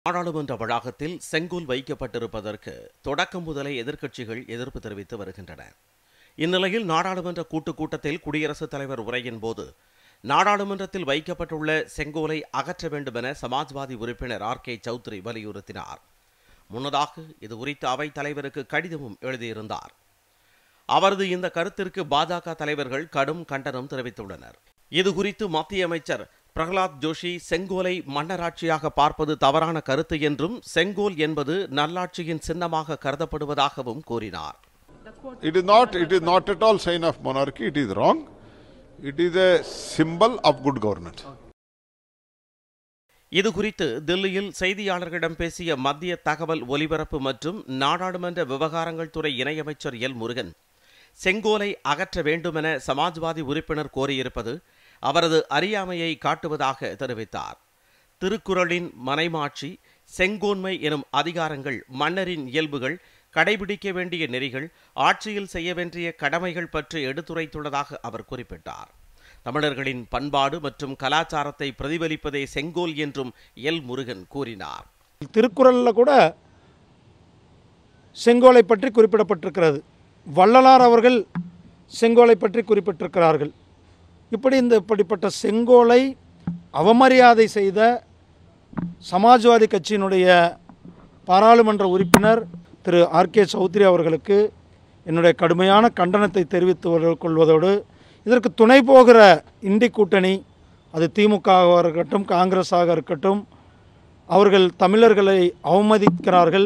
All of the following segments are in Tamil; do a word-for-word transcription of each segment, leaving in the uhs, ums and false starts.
நாடாளுமன்ற வளாகத்தில் செங்கோல் வைக்கப்பட்டிருப்பதற்கு தொடக்கம் முதலே எதிர்க்கட்சிகள் எதிர்ப்பு தெரிவித்து வருகின்றன. இந்நிலையில் நாடாளுமன்ற கூட்டுக் கூட்டத்தில் குடியரசுத் தலைவர் உரையின் போது நாடாளுமன்றத்தில் வைக்கப்பட்டுள்ள செங்கோலை அகற்ற வேண்டும் என சமாஜ்வாதி உறுப்பினர் ஆர் கே சௌத்ரி வலியுறுத்தினார். முன்னதாக இது குறித்து அவைத் தலைவருக்கு கடிதமும் எழுதியிருந்தார். அவரது இந்த கருத்திற்கு பாஜக தலைவர்கள் கடும் கண்டனம் தெரிவித்துள்ளனர். இதுகுறித்து மத்திய அமைச்சர் பிரகலாத் ஜோஷி செங்கோலை மன்னராட்சியாக பார்ப்பது தவறான கருத்து என்றும் செங்கோல் என்பது நல்லாட்சியின் சின்னமாக கருதப்படுவதாகவும் கூறினார். It is not, it is not at all sign of monarchy. It is wrong. It is a symbol of good governance. இது குறித்து தில்லியில் செய்தியாளர்களிடம் பேசிய மத்திய தகவல் ஒலிபரப்பு மற்றும் நாடாளுமன்ற விவகாரங்கள் துறை இணையமைச்சர் எல் முருகன், செங்கோலை அகற்ற வேண்டுமென சமாஜ்வாதி உறுப்பினர் கோரியிருப்பது அவரது அறியாமையை காட்டுவதாக தெரிவித்தார். திருக்குறளின் மனைமாட்சி, செங்கோன்மை எனும் அதிகாரங்கள் மன்னரின் இயல்புகள், கடைபிடிக்க வேண்டிய நெறிகள், ஆட்சியில் செய்ய வேண்டிய கடமைகள் பற்றி எடுத்துரைத்துள்ளதாக அவர் குறிப்பிட்டார். தமிழர்களின் பண்பாடு மற்றும் கலாச்சாரத்தை பிரதிபலிப்பதே செங்கோல் என்றும் எல் முருகன் கூறினார். திருக்குறளில் கூட செங்கோலை பற்றி குறிப்பிடப்பட்டிருக்கிறது. வள்ளலார் அவர்கள் செங்கோலை பற்றி குறிப்பிட்டிருக்கிறார்கள். இப்படி இந்த இப்படிப்பட்ட செங்கோலை அவமரியாதை செய்த சமாஜ்வாதி கட்சியினுடைய பாராளுமன்ற உறுப்பினர் திரு ஆர் கே சௌத்ரி அவர்களுக்கு என்னுடைய கடுமையான கண்டனத்தை தெரிவித்து கொள்வதோடு, இதற்கு துணை போகிற இண்டி கூட்டணி, அது திமுகவாக இருக்கட்டும் காங்கிரஸாக இருக்கட்டும், அவர்கள் தமிழர்களை அவமதிக்கிறார்கள்,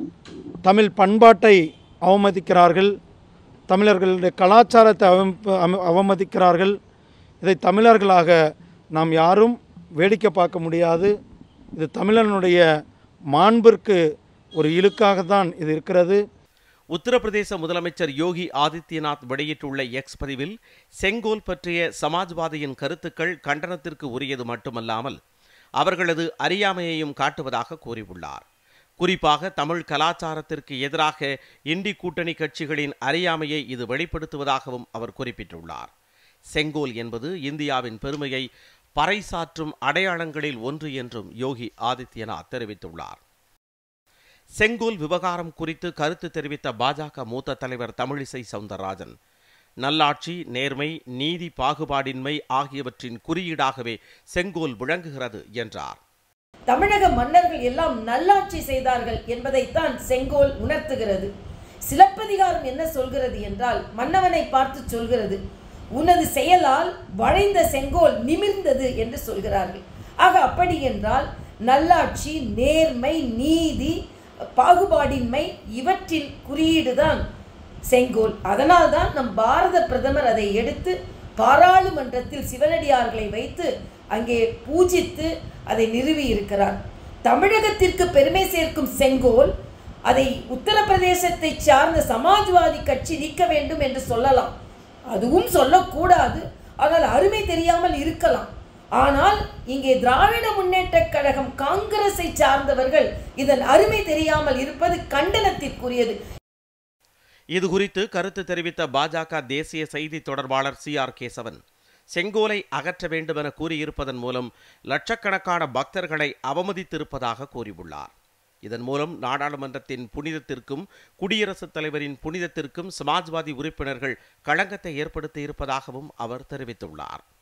தமிழ் பண்பாட்டை அவமதிக்கிறார்கள், தமிழர்களுடைய கலாச்சாரத்தை அவமதிக்கிறார்கள். இதை தமிழர்களாக நாம் யாரும் வேடிக்கை பார்க்க முடியாது. இது தமிழனுடைய மாண்பிற்கு ஒரு இழுக்காகத்தான் இது இருக்கிறது. உத்தரப்பிரதேச முதலமைச்சர் யோகி ஆதித்யநாத் வெளியிட்டுள்ள எக்ஸ் பதிவில் செங்கோல் பற்றிய சமாஜ்வாதியின் கருத்துக்கள் கண்டனத்திற்கு உரியது மட்டுமல்லாமல் அவர்களது அறியாமையையும் காட்டுவதாக கூறியுள்ளார். குறிப்பாக தமிழ் கலாச்சாரத்திற்கு எதிராக இண்டி கூட்டணி கட்சிகளின் அறியாமையை இது வெளிப்படுத்துவதாகவும் அவர் குறிப்பிட்டுள்ளார். செங்கோல் என்பது இந்தியாவின் பெருமையை பறைசாற்றும் அடையாளங்களில் ஒன்று என்றும் யோகி ஆதித்யநாத் தெரிவித்துள்ளார். செங்கோல் விவகாரம் குறித்து கருத்து தெரிவித்த பாஜக மூத்த தலைவர் தமிழிசை சவுந்தரராஜன், நல்லாட்சி, நேர்மை, நீதி, பாகுபாடின்மை ஆகியவற்றின் குறியீடாகவே செங்கோல் விளங்குகிறது என்றார். தமிழக மன்னர்கள் எல்லாம் நல்லாட்சி செய்தார்கள் என்பதைத்தான் செங்கோல் உணர்த்துகிறது. சிலப்பதிகாரம் என்ன சொல்கிறது என்றால், மன்னவனை பார்த்து சொல்கிறது, உனது செயலால் வளைந்த செங்கோல் நிமிர்ந்தது என்று சொல்கிறார்கள். ஆக அப்படி என்றால் நல்லாட்சி, நேர்மை, நீதி, பாகுபாடின்மை இவற்றின் குறியீடுதான் செங்கோல். அதனால்தான் நம் பாரத பிரதமர் அதை எடுத்து பாராளுமன்றத்தில் சிவனடியார்களை வைத்து அங்கே பூஜித்து அதை நிறுவி இருக்கிறார். தமிழகத்திற்கு பெருமை சேர்க்கும் செங்கோல் அதை உத்தரப்பிரதேசத்தை சார்ந்த சமாஜ்வாதி கட்சி நீக்க வேண்டும் என்று சொல்லலாம். அதுவும் சொல்லக்கூடாது. ஆனால் அருமை தெரியாமல் இருக்கலாம். ஆனால் இங்கே திராவிட முன்னேற்ற கழகம் காங்கிரஸை சார்ந்தவர்கள் இதன் அருமை தெரியாமல் இருப்பது கண்டனத்திற்குரியது. இது குறித்து கருத்து தெரிவித்த பாஜக தேசிய செய்தி தொடர்பாளர் சி ஆர் கேசவன், செங்கோலை அகற்ற வேண்டும் என கூறியிருப்பதன் மூலம் லட்சக்கணக்கான பக்தர்களை அவமதித்திருப்பதாக கூறியுள்ளார். இதன் மூலம் நாடாளுமன்றத்தின் புனிதத்திற்கும் குடியரசுத் தலைவரின் புனிதத்திற்கும் சமாஜ்வாதி உறுப்பினர்கள் களங்கத்தை ஏற்படுத்தி இருப்பதாகவும் அவர் தெரிவித்துள்ளார்.